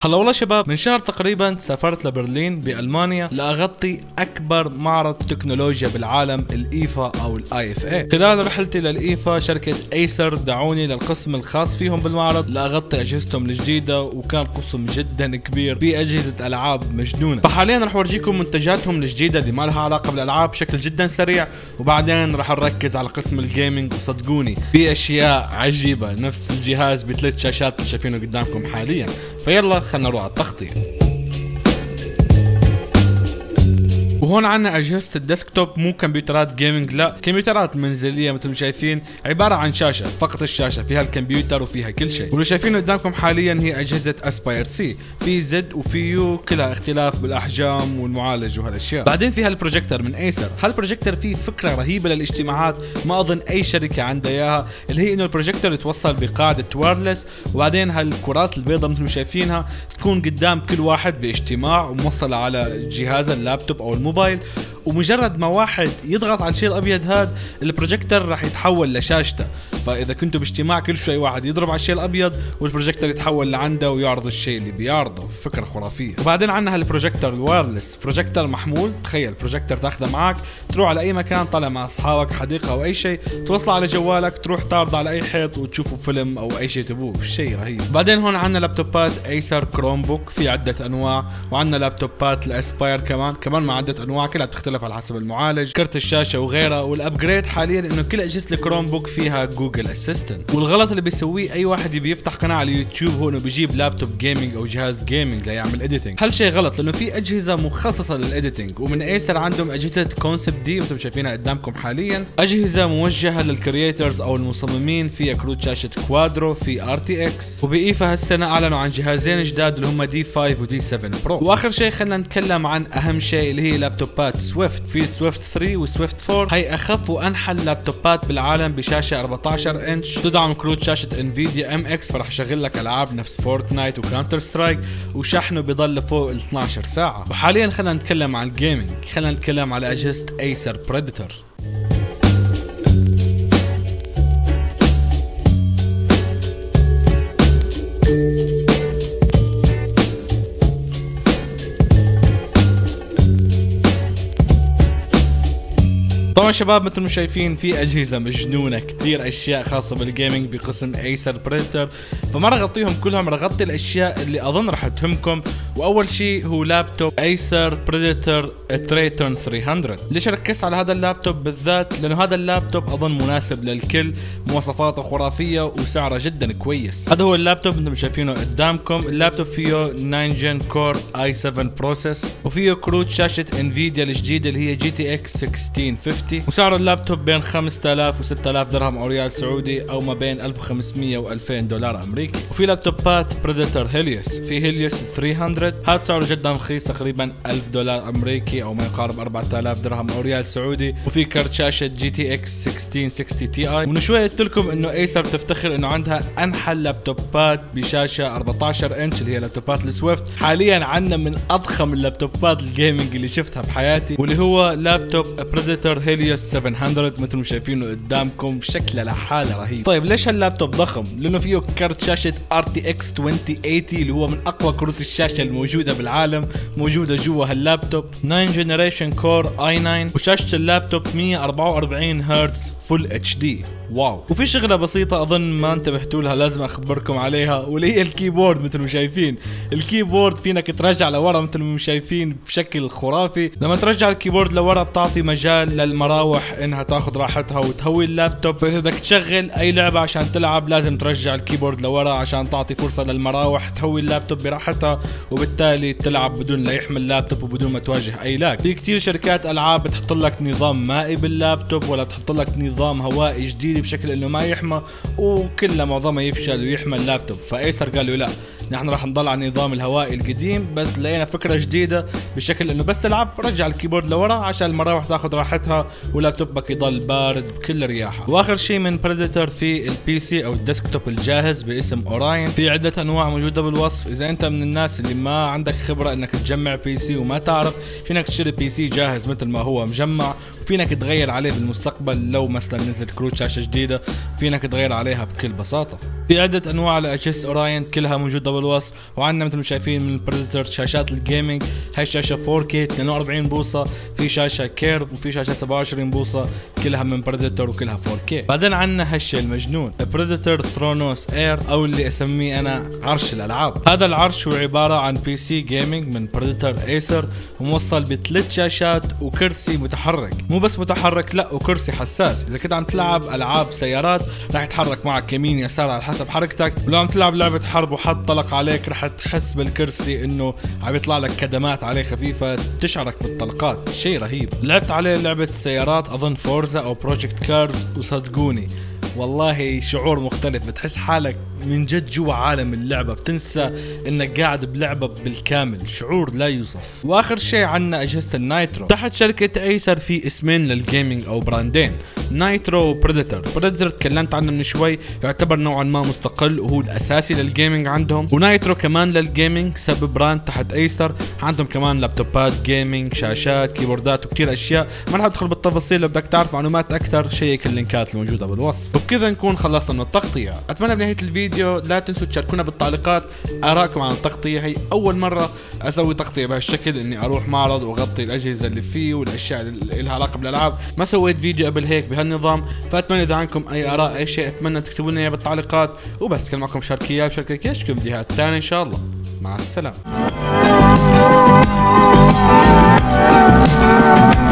هلا والله شباب، من شهر تقريبا سافرت لبرلين بألمانيا لأغطي أكبر معرض تكنولوجيا بالعالم، الإيفا أو الIFA. خلال رحلتي للإيفا شركة ايسر دعوني للقسم الخاص فيهم بالمعرض لأغطي أجهزتهم الجديدة، وكان قسم جدا كبير بأجهزة ألعاب مجنونة. فحاليا رح أورجيكم منتجاتهم الجديدة اللي ما لها علاقة بالألعاب بشكل جدا سريع، وبعدين رح نركز على قسم الجيمنج. وصدقوني في أشياء عجيبة، نفس الجهاز ب3 شاشات شايفينه قدامكم حاليا. فيلا خلنا نروح على التغطية. وهون عنا أجهزة الديسكتوب، مو كمبيوترات جيمنج، لا كمبيوترات منزلية مثل ما شايفين، عبارة عن شاشة، فقط الشاشة فيها الكمبيوتر وفيها كل شيء. واللي شايفينه قدامكم حاليا هي أجهزة اسباير سي، في زد وفي يو، كلها اختلاف بالأحجام والمعالج وهالأشياء. بعدين فيها البروجيكتور من ايسر. هالبروجيكتور فيه فكرة رهيبة للاجتماعات، ما أظن أي شركة عندها إياها، اللي هي إنه البروجيكتور يتوصل بقاعدة وايرلس، وبعدين هالكرات البيضاء مثل ما شايفينها تكون قدام كل واحد باجتماع وموصلة على جهاز اللابتوب أو الموبايل. ومجرد ما واحد يضغط على الشيء الابيض هذا، البروجيكتور راح يتحول لشاشته. فاذا كنتوا باجتماع كل شوي واحد يضرب على الشيء الابيض والبروجيكتور يتحول لعنده ويعرض الشيء اللي بيعرضه. فكره خرافيه. وبعدين عندنا هالبروجيكتور الوايرلس، بروجيكتور محمول. تخيل بروجيكتور تاخذه معك تروح على اي مكان، طالع مع اصحابك حديقه او اي شيء، توصله على جوالك، تروح تعرضه على اي حيط وتشوفوا فيلم او اي شيء تبوه. شيء رهيب. بعدين هون عندنا لابتوبات ايسر كروم بوك في عده انواع، وعندنا لابتوبات الاسباير كمان مع عده انواع، كلها بتختلف على حسب المعالج، كرت الشاشه وغيرها. والابجريد حاليا انه كل اجهزه الكروم بوك فيها جوجل اسيستنت. والغلط اللي بيسويه اي واحد يبي يفتح قناه على اليوتيوب هو انه بيجيب لابتوب جيمنج او جهاز جيمنج ليعمل اديتنج. هالشيء غلط، لانه في اجهزه مخصصه للاديتنج. ومن ايسر عندهم اجهزه كونسبت دي مثل ما شايفينها قدامكم حاليا، اجهزه موجهه للكرييترز او المصممين، فيها كروت شاشه كوادرو، في RTX. وبايفا هالسنه اعلنوا عن جهازين جداد اللي هم D5 ودي 7 برو. واخر شيء خلينا نتكلم عن اهم شيء اللي هي لابتوبات سويفت. في سويفت 3 وسويفت 4، هي اخف وانحل لابتوبات بالعالم بشاشه 14 انش، تدعم كروت شاشه انفيديا MX، فرح يشغل لك العاب نفس فورتنايت وكاونتر سترايك، وشحنه بيضل فوق ال 12 ساعه. وحاليا خلينا نتكلم عن الجيمنج، خلينا نتكلم على اجهزه ايسر بريدتور. طبعا شباب مثل ما شايفين في اجهزه مجنونه، كثير اشياء خاصه بالجيمنج بقسم ايسر بريدتور، فما رح اغطيهم كلهم، رح اغطي الاشياء اللي اظن رح تهمكم. واول شيء هو لابتوب ايسر بريدتور تريتون 300. ليش ركزت على هذا اللابتوب بالذات؟ لانه هذا اللابتوب اظن مناسب للكل، مواصفاته خرافيه وسعره جدا كويس. هذا هو اللابتوب انتم شايفينه قدامكم. اللابتوب فيه 9 جن كور i7 بروسيس، وفيه كروت شاشه انفيديا الجديده اللي هي GTX 1650، وسعر اللابتوب بين 5000 و6000 درهم او ريال سعودي، او ما بين 1500 و2000 دولار امريكي. وفي لابتوبات بريدتور هيليوس، في هيليوس 300، هذا سعره جدا رخيص، تقريبا 1000 دولار امريكي او ما يقارب 4000 درهم او ريال سعودي. وفي كرت شاشه GTX 1660 Ti. ومن شوي قلت لكم انه ايسر تفتخر انه عندها انحل لابتوبات بشاشه 14 انش اللي هي لابتوبات السويفت. حاليا عندنا من اضخم اللابتوبات الجيمنج اللي شفتها بحياتي، واللي هو لابتوب بريدتور هيليوس 700 مثل ما شايفينه قدامكم، شكله لحاله رهيب. طيب ليش هاللابتوب ضخم؟ لانه فيه كرت شاشه RTX 2080 اللي هو من اقوى كروت الشاشه الموجوده بالعالم، موجوده جوا هاللابتوب. 9 جنريشن كور i9، وشاشه اللابتوب 144 هرتز فول HD. واو. وفي شغله بسيطه اظن ما انتبهتوا لها لازم اخبركم عليها، واللي هي الكيبورد. مثل ما شايفين الكيبورد فينك ترجع لورا مثل ما شايفين بشكل خرافي. لما ترجع الكيبورد لورا بتعطي مجال للمراوح انها تاخذ راحتها وتهوي اللابتوب. اذا بدك تشغل اي لعبه عشان تلعب لازم ترجع الكيبورد لورا عشان تعطي فرصه للمراوح تهوي اللابتوب براحتها، وبالتالي تلعب بدون لا يحمل اللابتوب وبدون ما تواجه اي لاج. في كثير شركات العاب بتحط لك نظام مائي باللابتوب، ولا بتحط لك نظام هوائي جديد بشكل انه ما يحمى، وكلها معظمها يفشل ويحمى اللابتوب. فايسر قالوا لا، نحن راح نضل على النظام الهوائي القديم، بس لقينا فكره جديده بشكل انه بس تلعب رجع الكيبورد لورا عشان المراوح تاخذ راحتها ولابتوبك يضل بارد بكل رياحه. واخر شيء من بريدتور في البي سي او الديسكتوب الجاهز باسم اوراين. في عده انواع موجوده بالوصف. اذا انت من الناس اللي ما عندك خبره انك تجمع بي سي وما تعرف، فينك تشتري بي سي جاهز مثل ما هو مجمع، وفينك تغير عليه بالمستقبل لو مثلا نزلت كروت شاشه جديده فينك تغير عليها بكل بساطه. في عده انواع لاجهزه اوراين كلها موجوده بالوصف. وعندنا مثل ما شايفين من بريدتور شاشات الجيمنج، هاي شاشه 4K 42 بوصه، في شاشه كيرف وفي شاشه 27 بوصه، كلها من بريدتور وكلها 4K. بعدين عندنا هالشيء المجنون بريدتور ثرونوس اير، او اللي اسميه انا عرش الالعاب. هذا العرش هو عباره عن بي سي جيمنج من بريدتور ايسر، وموصل بثلاث شاشات وكرسي متحرك. مو بس متحرك، لا وكرسي حساس. اذا كنت عم تلعب العاب سيارات راح يتحرك معك يمين يسار على حسب حركتك، ولو عم تلعب لعبه حرب وحط طلق عليك راح تحس بالكرسي انه عم يطلع لك كدمات عليه خفيفه تشعرك بالطلقات. شيء رهيب. لعبت عليه لعبه سيارات اظن فورزا او بروجكت كارز، وصدقوني والله شعور مختلف. بتحس حالك من جد جوا عالم اللعبة، بتنسى انك قاعد بلعبة بالكامل. شعور لا يوصف. واخر شيء عنا اجهزة النايترو. تحت شركة ايسر في اسمين للجيمنج او براندين، نايترو وبريدتور. بريدتور تكلمت عنه من شوي، يعتبر نوعا ما مستقل وهو الاساسي للجيمنج عندهم، ونايترو كمان للجيمنج سب براند تحت ايسر. عندهم كمان لابتوبات جيمنج، شاشات، كيبوردات وكتير اشياء. ما رح ادخل بالتفاصيل، لو بدك تعرف معلومات اكثر شيك اللينكات الموجودة بالوصف. وبكذا نكون خلصنا من التغطية. اتمنى بنهاية الفيديو لا تنسوا تشاركونا بالتعليقات آراءكم عن التغطية. هي أول مرة أسوي تغطية بهالشكل، إني أروح معرض وأغطي الأجهزة اللي فيه والأشياء اللي لها علاقة بالألعاب. ما سويت فيديو قبل هيك بهالنظام، فأتمنى إذا عندكم أي آراء أي شيء أتمنى تكتبوا لنا إياه بالتعليقات. وبس كان معكم شاركية بشاركة كيشكم فيديوهات تانية إن شاء الله. مع السلامة.